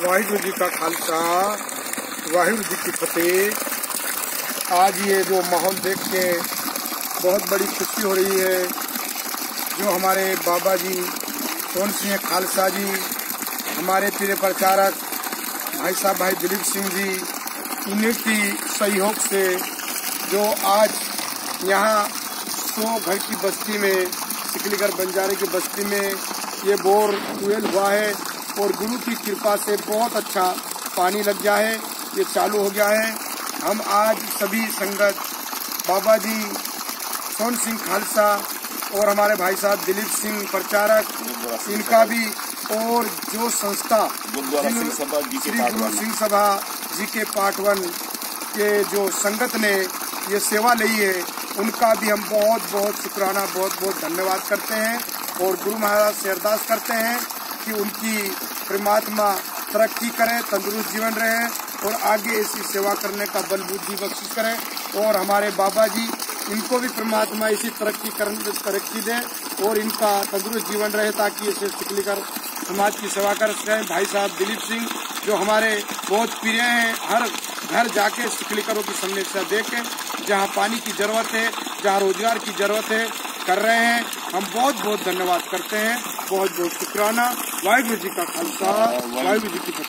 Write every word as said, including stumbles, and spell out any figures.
वाहिगुरु जी का खालसा, वाहिगुरु जी की फतेह। आज ये जो माहौल देख के बहुत बड़ी खुशी हो रही है। जो हमारे बाबा जी सोन सिंह खालसा जी, हमारे प्रिय प्रचारक भाई साहब भाई दिलीप सिंह जी, इन्हीं की सहयोग से जो आज यहाँ सौ घर की बस्ती में, सिकलीगढ़ बंजारे की बस्ती में ये बोर ट्वेल हुआ है और गुरु की कृपा से बहुत अच्छा पानी लग गया है, ये चालू हो गया है। हम आज सभी संगत बाबा जी सोन सिंह खालसा और हमारे भाई साहब दिलीप सिंह प्रचारक, इनका भी और जो संस्था श्री गुरु सिंह सभा जी के पार्ट वन के जो संगत ने ये सेवा ली है, उनका भी हम बहुत बहुत शुक्राना बहुत बहुत धन्यवाद करते हैं और गुरु महाराज से अरदास करते हैं कि उनकी परमात्मा तरक्की करे, तंदुरुस्त जीवन रहे और आगे ऐसी सेवा करने का बल बुद्धि बख्शिश करें। और हमारे बाबा जी, इनको भी परमात्मा इसी तरक्की करने तरक्की दे और इनका तंदुरुस्त जीवन रहे ताकि ऐसे सिकलीगढ़ समाज की सेवा कर सकें। भाई साहब दिलीप सिंह जो हमारे बहुत प्रिय हैं, हर घर जाके सिकलीगढ़ों की समस्या देख के जहाँ पानी की जरूरत है, जहाँ रोजगार की जरूरत है, कर रहे हैं। हम बहुत बहुत धन्यवाद करते हैं, बहुत बहुत शुक्राना। वाहिगुरु जी का खालसा, वाहिगुरु जी की फतेह।